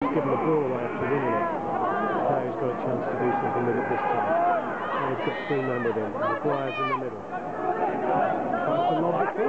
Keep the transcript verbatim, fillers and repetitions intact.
just given the ball away after winning it. Now he's got a chance to do something with it this time. Now he's got three men with him. Maguire's in the middle. That's a lob.